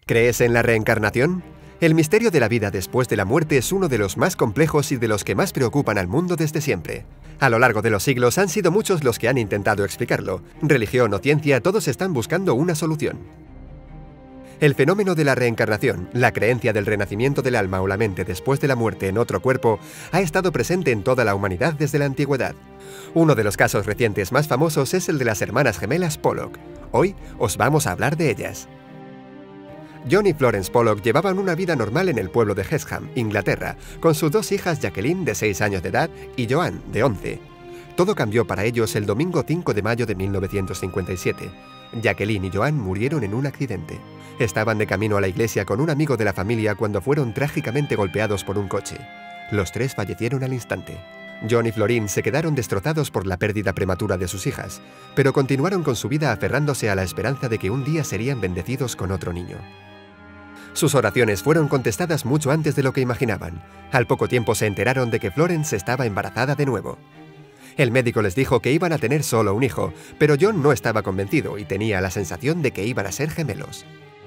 ¿Crees en la reencarnación? El misterio de la vida después de la muerte es uno de los más complejos y de los que más preocupan al mundo desde siempre. A lo largo de los siglos han sido muchos los que han intentado explicarlo. Religión o ciencia, todos están buscando una solución. El fenómeno de la reencarnación, la creencia del renacimiento del alma o la mente después de la muerte en otro cuerpo, ha estado presente en toda la humanidad desde la antigüedad. Uno de los casos recientes más famosos es el de las hermanas gemelas Pollock. Hoy os vamos a hablar de ellas. John y Florence Pollock llevaban una vida normal en el pueblo de Hexham, Inglaterra, con sus dos hijas Jacqueline, de 6 años de edad, y Joanne, de 11. Todo cambió para ellos el domingo 5 de mayo de 1957. Jacqueline y Joanne murieron en un accidente. Estaban de camino a la iglesia con un amigo de la familia cuando fueron trágicamente golpeados por un coche. Los tres fallecieron al instante. John y Florine se quedaron destrozados por la pérdida prematura de sus hijas, pero continuaron con su vida aferrándose a la esperanza de que un día serían bendecidos con otro niño. Sus oraciones fueron contestadas mucho antes de lo que imaginaban. Al poco tiempo se enteraron de que Florence estaba embarazada de nuevo. El médico les dijo que iban a tener solo un hijo, pero John no estaba convencido y tenía la sensación de que iban a ser gemelos.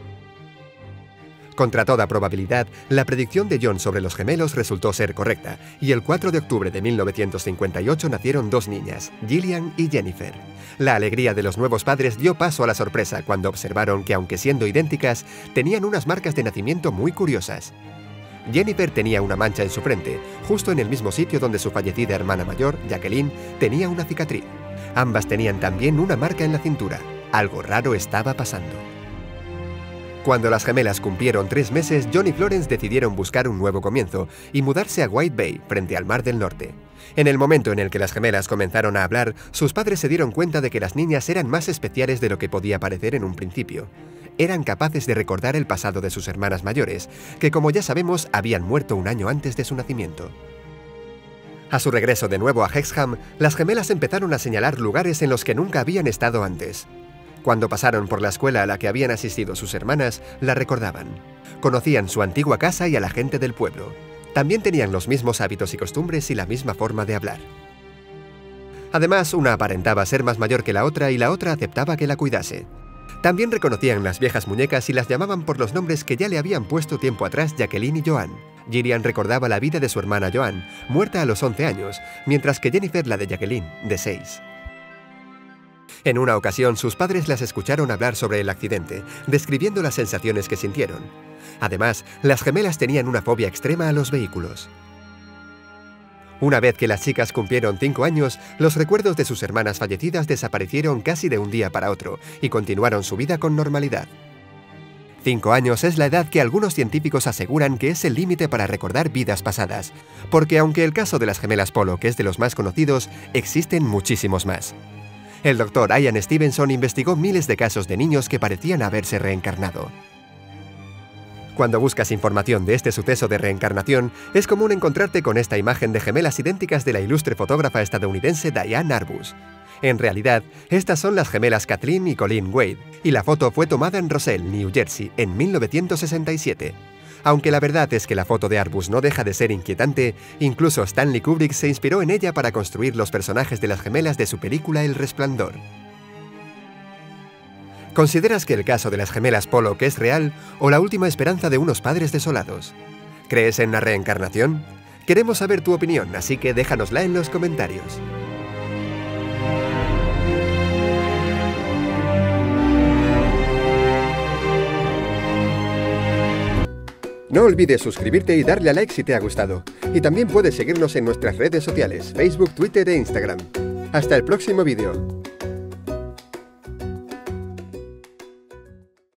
Contra toda probabilidad, la predicción de John sobre los gemelos resultó ser correcta, y el 4 de octubre de 1958 nacieron dos niñas, Gillian y Jennifer. La alegría de los nuevos padres dio paso a la sorpresa cuando observaron que, aunque siendo idénticas, tenían unas marcas de nacimiento muy curiosas. Jennifer tenía una mancha en su frente, justo en el mismo sitio donde su fallecida hermana mayor, Jacqueline, tenía una cicatriz. Ambas tenían también una marca en la cintura. Algo raro estaba pasando. Cuando las gemelas cumplieron 3 meses, John y Florence decidieron buscar un nuevo comienzo y mudarse a White Bay, frente al Mar del Norte. En el momento en el que las gemelas comenzaron a hablar, sus padres se dieron cuenta de que las niñas eran más especiales de lo que podía parecer en un principio. Eran capaces de recordar el pasado de sus hermanas mayores, que como ya sabemos habían muerto un año antes de su nacimiento. A su regreso de nuevo a Hexham, las gemelas empezaron a señalar lugares en los que nunca habían estado antes. Cuando pasaron por la escuela a la que habían asistido sus hermanas, la recordaban. Conocían su antigua casa y a la gente del pueblo. También tenían los mismos hábitos y costumbres y la misma forma de hablar. Además, una aparentaba ser más mayor que la otra y la otra aceptaba que la cuidase. También reconocían las viejas muñecas y las llamaban por los nombres que ya le habían puesto tiempo atrás Jacqueline y Joanne. Gillian recordaba la vida de su hermana Joanne, muerta a los 11 años, mientras que Jennifer la de Jacqueline, de 6. En una ocasión, sus padres las escucharon hablar sobre el accidente, describiendo las sensaciones que sintieron. Además, las gemelas tenían una fobia extrema a los vehículos. Una vez que las chicas cumplieron 5 años, los recuerdos de sus hermanas fallecidas desaparecieron casi de un día para otro y continuaron su vida con normalidad. 5 años es la edad que algunos científicos aseguran que es el límite para recordar vidas pasadas, porque aunque el caso de las gemelas Pollock es de los más conocidos, existen muchísimos más. El doctor Ian Stevenson investigó miles de casos de niños que parecían haberse reencarnado. Cuando buscas información de este suceso de reencarnación, es común encontrarte con esta imagen de gemelas idénticas de la ilustre fotógrafa estadounidense Diane Arbus. En realidad, estas son las gemelas Kathleen y Colleen Wade, y la foto fue tomada en Roselle, New Jersey, en 1967. Aunque la verdad es que la foto de Arbus no deja de ser inquietante, incluso Stanley Kubrick se inspiró en ella para construir los personajes de las gemelas de su película El Resplandor. ¿Consideras que el caso de las gemelas Pollock es real o la última esperanza de unos padres desolados? ¿Crees en la reencarnación? Queremos saber tu opinión, así que déjanosla en los comentarios. No olvides suscribirte y darle a like si te ha gustado. Y también puedes seguirnos en nuestras redes sociales, Facebook, Twitter e Instagram. Hasta el próximo vídeo.